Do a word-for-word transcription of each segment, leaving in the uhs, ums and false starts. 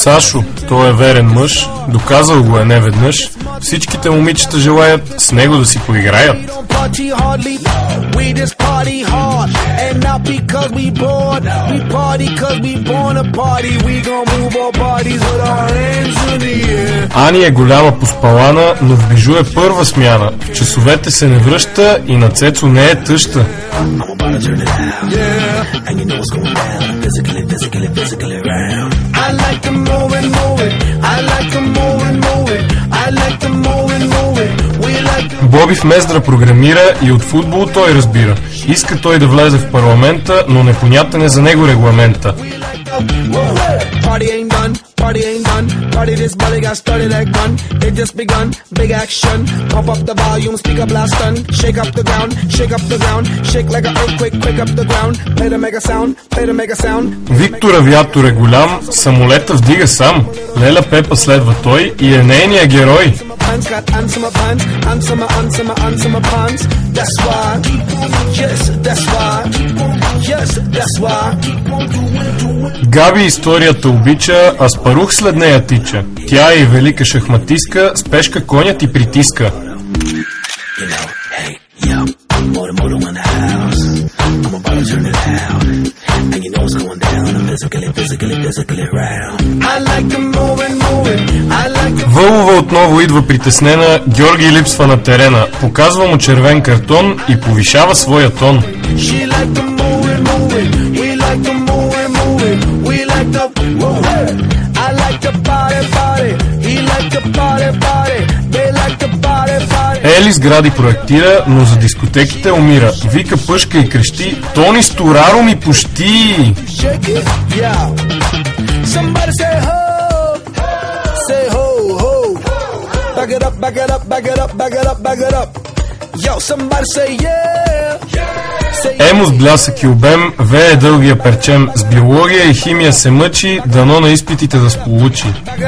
Сашо, той е верен мъж, доказал го е неведнъж. Всичките момичета желаят с него да си поиграят. Ани е голяма поспалана, но в бижу е първа смяна. В часовете се не връща и на Цецо не е тъща. Боби в Мездра програмира и от футбол той разбира. Иска той да влезе в парламента, но непонятен е за него регламента. Party ain't done, party ain't done, party this body got started like gun, it just begun, big action, pump up the volume, speak up last stun, shake up the ground, shake up the ground, shake like an earthquake, quick up the ground, play to make a sound, play to make a sound. Виктор Авиатор е голям, самолета вдига сам, Леля Пепа следва той и е нейният герой. Габи историята обича, а Спарух след нея тича. Тя е и велика шахматистка, с пешка коня ти притиска. Вълова отново идва притеснена, Георги липсва на терена, показва му червен картон и повишава своя тон. Ели сгради проектира, но за дискотеките умира. Вика пъшка и крещи: Тони Стораро ми пущи! Емо с блясък и обем вее дългия перчем, с биология и химия се мъчи, дано на изпитите да сполучи.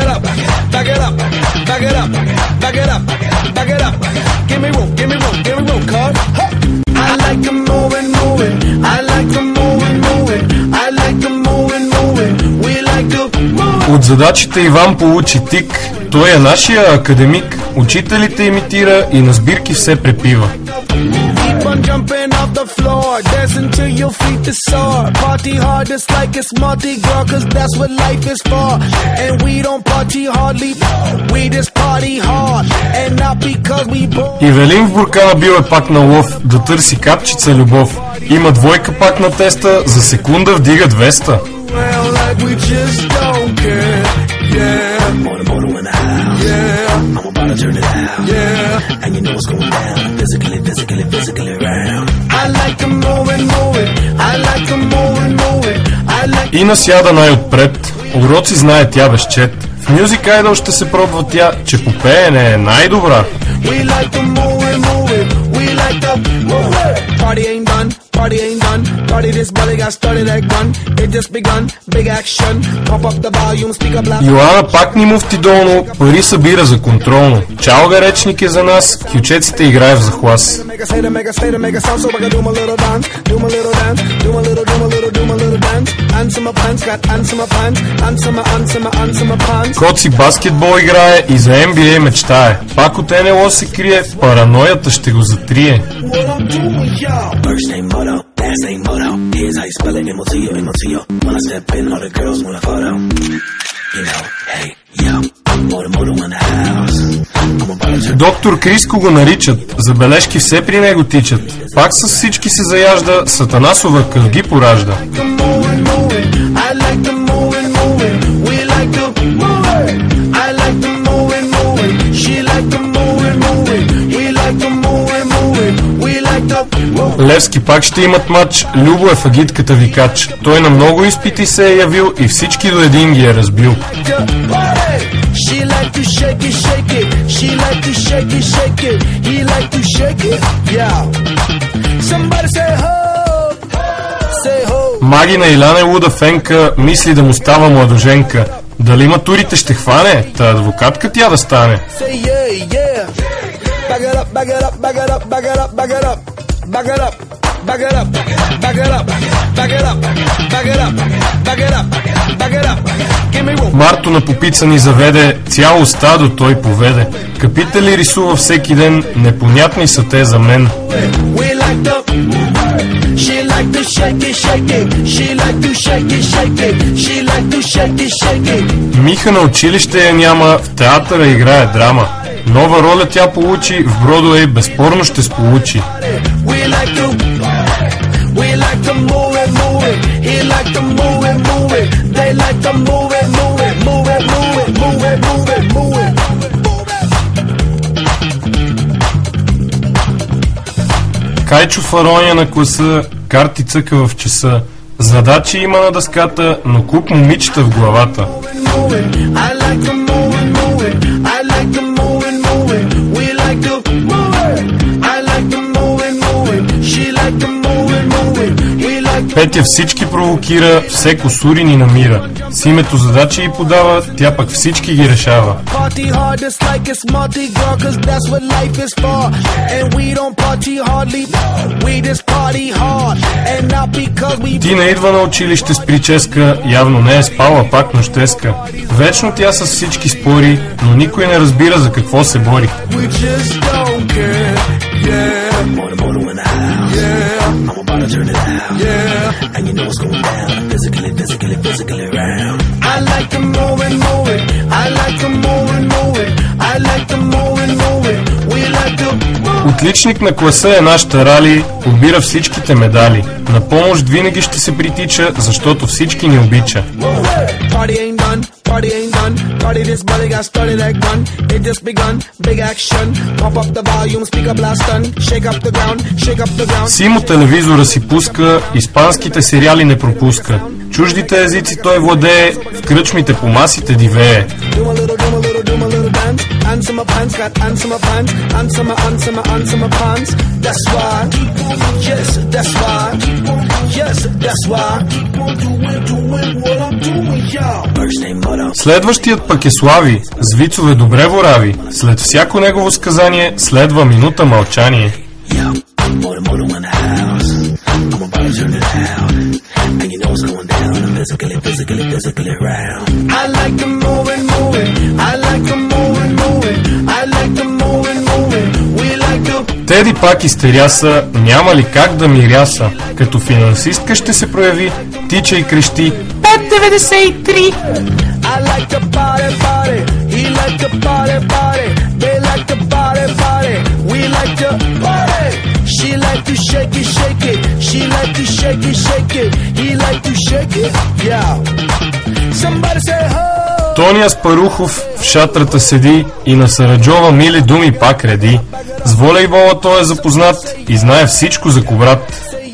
От задачите Иван получи тик, той е нашия академик, учителите имитира и на сбирки все препива. Jumping off the floor, dancing till your feet is sore. Party hard, it's like it's Mardi Gras, cause that's what life is for. And we don't party hardly, we just party hard. And not because we born. Ивелин в буркана бил е пак на лов, да търси капчица любов. Има двойка пак на теста, за секунда вдига двеста. Well, like we just don't care, yeah. Motor, motor in the house, yeah. I'm about to turn it out, yeah. And you know what's going down, physically, physically, physically round. I like to move it, move it. I like to move it, move it. I like. И насяда най-отпред, уроци знае тя безчет. В Music Idol ще се пробва тя, че по пеене е най-добра. We like to move it, move it. We like to move it. Party ain't done, party ain't done. Party this body got started like gun. It just begun, big action. Pump up the volume, speak up loud. Йоана пак ни муфти долно, пари събира за контролно. Чалга речник е за нас, кючеците играе в захлас. Коци баскетбол играе и за Н Б А мечтае. Пак от Н Л О се крие, параноята ще го затрие. Доктор Криско го наричат, забележки все при него тичат. Пак с всички се заяжда, сатанасова кълги поражда. Левски пак ще имат матч, Любо е в агитката викач. Той на много изпити се е явил и всички до един ги е разбил. Магина Илян е луда фенка, мисли да му става младоженка. Дали матурите ще хване, та адвокатка тя да стане. Back it up, back it up, back it up, back it up, back it up, back it up, back it up, back it up. Марто на попица ни заведе, цяло стадо той поведе. Капитали рисува всеки ден, непонятни са те за мен. Миха на училище я няма, в театъра играе драма. Нова роля тя получи, в Бродуей безспорно ще сполучи. Кайчо фароня на класа, карти цъка в часа. Задачи има на дъската, но куп момичета в главата. Петя всички провокира, все косури ни намира. С името задачи и подава, тя пък всички ги решава. Ти не идва на училище с прическа, явно не е спала пак нощеска. Вечно тя с всички спори, но никой не разбира за какво се бори. Yeah, and you know what's going down. Physically, physically, physically round. I like to move and move it. I like to move and move it. I like to move and move it. We like to move. Отличник на класа е наш Тарали, побира всичките медали. На помощ винаги ще се притича, защото всички ни обича. Party ain't done, party ain't done. Party this body got started like gun. It just begun, big action. Pump up the volume, speak up last stun. Shake up the ground, shake up the ground. Симо телевизора си пуска, испанските сериали не пропуска. Чуждите езици той владее, в кръчмите по масите дивее. Следващият пък е Слави, с вицове добре ворави. След всяко негово сказание следва минута мълчание. And you know what's going down. Physically, physically, physically round. I like to move and move it. I like to move and move it. I like to move and move it. We like to. Теди пак изтеряса, няма ли как да миряса. Като финансистка ще се прояви, тича и крещи пет деветдесет и три. I like to party, party. He like to party, party. They like to party, party. We like to party. She like to shake it, shake it. She like to shake it, shake it. He like to shake it, yeah. Somebody say ho. Тоня Спарухов в шатрата седи и на Сараджова мили думи пак реди. С волейбола той е запознат и знае всичко за коврат.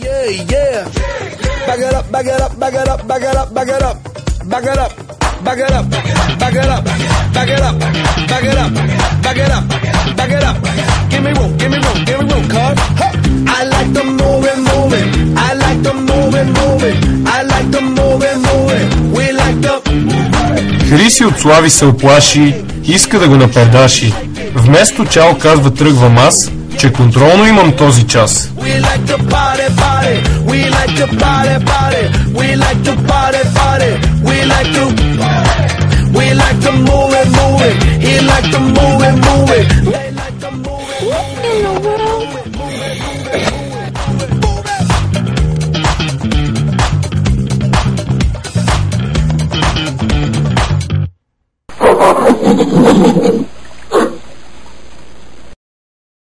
Back it up, back it up, back it up, back it up, back it up, back it up. Back it up, back it up, back it up, back it up, back it up, back it up. Give me room, give me room, give me room, cuz. I like to move and move it. I like to move and move it. I like to move and move it. We like to. Хриси от Слави се оплаши, иска да го напардаши. Вместо чао казва тръгвам аз, че контролно имам този час. We like to party, party. We like to party, party. We like to party, party. We like to. We like to move it, move it. He like to move it, move it.